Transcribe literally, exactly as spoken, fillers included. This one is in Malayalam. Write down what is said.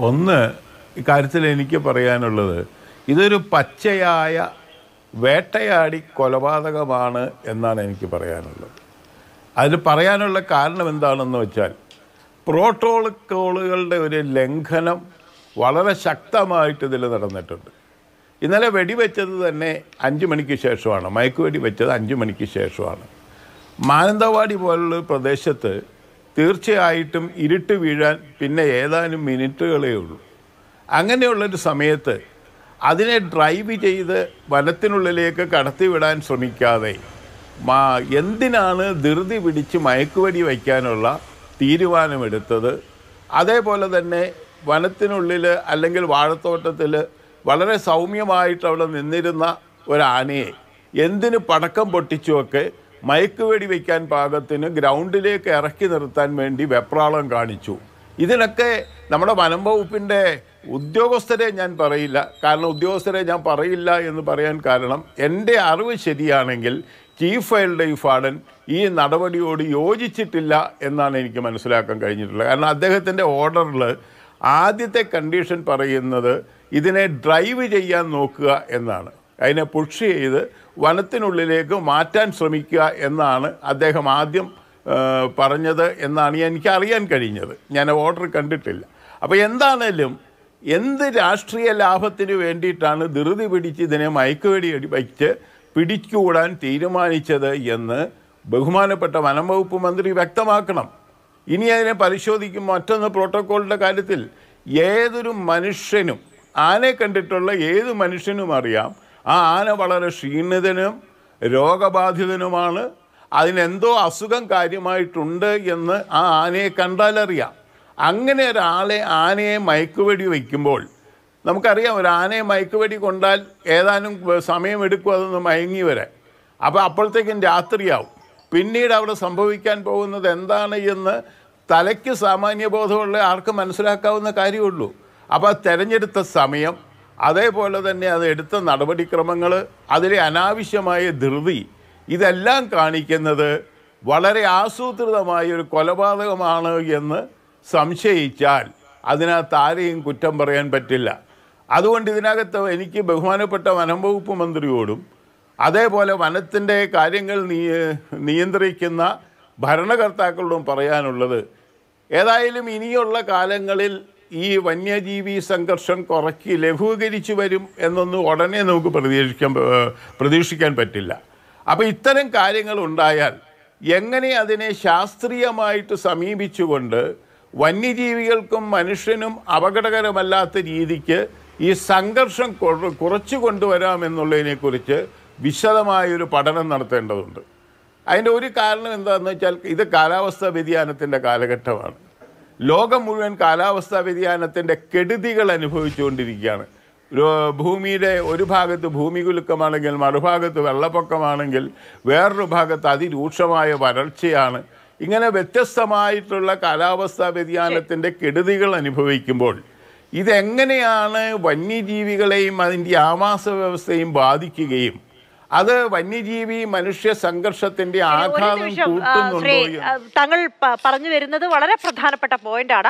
ഒന്ന് ഇക്കാര്യത്തിൽ എനിക്ക് പറയാനുള്ളത്, ഇതൊരു പച്ചയായ വേട്ടയാടി കൊലപാതകമാണ് എന്നാണ് എനിക്ക് പറയാനുള്ളത്. അതിൽ പറയാനുള്ള കാരണം എന്താണെന്ന് വെച്ചാൽ, പ്രോട്ടോക്കോളുകളുടെ ഒരു ലംഘനം വളരെ ശക്തമായിട്ട് ഇതിൽ നടന്നിട്ടുണ്ട്. ഇന്നലെ വെടിവെച്ചത് തന്നെ അഞ്ച് മണിക്ക് ശേഷമാണ്. മയക്കുവെടി വെച്ചത് അഞ്ച് മണിക്ക് ശേഷമാണ്. മാനന്തവാടി പോലുള്ള പ്രദേശത്ത് തീർച്ചയായിട്ടും ഇരുട്ട് വീഴാൻ പിന്നെ ഏതാനും മിനിറ്റുകളേ ഉള്ളൂ. അങ്ങനെയുള്ളൊരു സമയത്ത് അതിനെ ഡ്രൈവ് ചെയ്ത് വനത്തിനുള്ളിലേക്ക് കടത്തിവിടാൻ ശ്രമിക്കാതെ മാ എന്തിനാണ് ധൃതി പിടിച്ച് മയക്കുവെടി വയ്ക്കാനുള്ള തീരുമാനമെടുത്തത്? അതേപോലെ തന്നെ വനത്തിനുള്ളിൽ അല്ലെങ്കിൽ വാഴത്തോട്ടത്തിൽ വളരെ സൗമ്യമായിട്ട് അവിടെ നിന്നിരുന്ന ഒരാനയെ എന്തിന് പടക്കം പൊട്ടിച്ചുമൊക്കെ മയക്കുവെടി വയ്ക്കാൻ പാകത്തിന് ഗ്രൗണ്ടിലേക്ക് ഇറക്കി നിർത്താൻ വേണ്ടി വെപ്രാളം കാണിച്ചു. ഇതിനൊക്കെ നമ്മുടെ വനം വകുപ്പിൻ്റെ ഉദ്യോഗസ്ഥരെ ഞാൻ പറയില്ല. കാരണം ഉദ്യോഗസ്ഥരെ ഞാൻ പറയില്ല എന്ന് പറയാൻ കാരണം, എൻ്റെ അറിവ് ശരിയാണെങ്കിൽ ചീഫ് വൈൽഡ് ലൈഫ് വാർഡൻ ഈ നടപടിയോട് യോജിച്ചിട്ടില്ല എന്നാണ് എനിക്ക് മനസ്സിലാക്കാൻ കഴിഞ്ഞിട്ടുള്ളത്. കാരണം അദ്ദേഹത്തിൻ്റെ ഓർഡറിൽ ആദ്യത്തെ കണ്ടീഷൻ പറയുന്നത് ഇതിനെ ഡ്രൈവ് ചെയ്യാൻ നോക്കുക എന്നാണ്. അതിനെ പുഷ് ചെയ്ത് വനത്തിനുള്ളിലേക്ക് മാറ്റാൻ ശ്രമിക്കുക എന്നാണ് അദ്ദേഹം ആദ്യം പറഞ്ഞത് എന്നാണ് എനിക്കറിയാൻ കഴിഞ്ഞത്. ഞാൻ ഓർഡർ കണ്ടിട്ടില്ല. അപ്പോൾ എന്താണേലും എന്ത് രാഷ്ട്രീയ ലാഭത്തിന് വേണ്ടിയിട്ടാണ് ധൃതി പിടിച്ച് ഇതിനെ മയക്കുവെടി വയ്ച്ച് പിടിച്ചുകൂടാൻ തീരുമാനിച്ചത് എന്ന് ബഹുമാനപ്പെട്ട വനം വകുപ്പ് മന്ത്രി വ്യക്തമാക്കണം. ഇനി അതിനെ പരിശോധിക്കും. മറ്റൊന്ന്, പ്രോട്ടോക്കോളിൻ്റെ കാര്യത്തിൽ ഏതൊരു മനുഷ്യനും, ആനയെ കണ്ടിട്ടുള്ള ഏത് മനുഷ്യനും അറിയാം ആ ആന വളരെ ക്ഷീണിതനും രോഗബാധിതനുമാണ്. അതിനെന്തോ അസുഖം കാര്യമായിട്ടുണ്ട് എന്ന് ആ ആനയെ കണ്ടാലറിയാം. അങ്ങനെ ഒരാളെ ആനയെ മയക്കുവെടി വയ്ക്കുമ്പോൾ നമുക്കറിയാം, ഒരു ആനയെ മയക്കുവെടി കൊണ്ടാൽ ഏതാനും സമയമെടുക്കും അതൊന്ന് മയങ്ങി വരാൻ. അപ്പോൾ അപ്പോഴത്തേക്കും രാത്രിയാവും. പിന്നീട് അവിടെ സംഭവിക്കാൻ പോകുന്നത് എന്താണ് എന്ന് തലയ്ക്ക് സാമാന്യബോധമുള്ള ആർക്ക് മനസ്സിലാക്കാവുന്ന കാര്യമുള്ളൂ. അപ്പോൾ തിരഞ്ഞെടുത്ത സമയം, അതേപോലെ തന്നെ അത് എടുത്ത നടപടിക്രമങ്ങൾ, അതിലെ അനാവശ്യമായ ധൃതി, ഇതെല്ലാം കാണിക്കുന്നത് വളരെ ആസൂത്രിതമായ ഒരു കൊലപാതകമാണ് എന്ന് സംശയിച്ചാൽ അതിനകത്ത് ആരെയും കുറ്റം പറയാൻ പറ്റില്ല. അതുകൊണ്ട് ഇതിനകത്ത് എനിക്ക് ബഹുമാനപ്പെട്ട വനം വകുപ്പ് മന്ത്രിയോടും അതേപോലെ വനത്തിൻ്റെ കാര്യങ്ങൾ നിയന്ത്രിക്കുന്ന ഭരണകർത്താക്കളോടും പറയാനുള്ളത്, ഏതായാലും ഇനിയുള്ള കാലങ്ങളിൽ ഈ വന്യജീവി സംഘർഷം കുറയ്ക്ക് ലഘൂകരിച്ചു വരും എന്നൊന്നും ഉടനെ നമുക്ക് പ്രതീക്ഷിക്കാൻ പ്രതീക്ഷിക്കാൻ പറ്റില്ല. അപ്പോൾ ഇത്തരം കാര്യങ്ങൾ ഉണ്ടായാൽ എങ്ങനെ അതിനെ ശാസ്ത്രീയമായിട്ട് സമീപിച്ചുകൊണ്ട് വന്യജീവികൾക്കും മനുഷ്യനും അപകടകരമല്ലാത്ത രീതിക്ക് ഈ സംഘർഷം കുറച്ചു കൊണ്ടുവരാമെന്നുള്ളതിനെക്കുറിച്ച് വിശദമായൊരു പഠനം നടത്തേണ്ടതുണ്ട്. അതിൻ്റെ ഒരു കാരണം എന്താണെന്ന് വെച്ചാൽ, ഇത് കാലാവസ്ഥാ വ്യതിയാനത്തിൻ്റെ കാലഘട്ടമാണ്. ലോകം മുഴുവൻ കാലാവസ്ഥാ വ്യതിയാനത്തിൻ്റെ കെടുതികൾ അനുഭവിച്ചുകൊണ്ടിരിക്കുകയാണ്. ഭൂമിയുടെ ഒരു ഭാഗത്ത് ഭൂമികുലുക്കമാണെങ്കിൽ മറുഭാഗത്ത് വെള്ളപ്പൊക്കമാണെങ്കിൽ വേറൊരു ഭാഗത്ത് അതിരൂക്ഷമായ വരൾച്ചയാണ്. ഇങ്ങനെ വ്യത്യസ്തമായിട്ടുള്ള കാലാവസ്ഥാ വ്യതിയാനത്തിൻ്റെ കെടുതികൾ അനുഭവിക്കുമ്പോൾ ഇതെങ്ങനെയാണ് വന്യജീവികളെയും അതിൻ്റെ ആവാസ വ്യവസ്ഥയും ബാധിക്കുകയും അത് വന്യജീവി മനുഷ്യ സംഘർഷത്തിന്റെ ആഘാതം കൂട്ടുന്നുണ്ടോ? താങ്കൾ പറഞ്ഞു വരുന്നത് വളരെ പ്രധാനപ്പെട്ട പോയിന്റാണ്.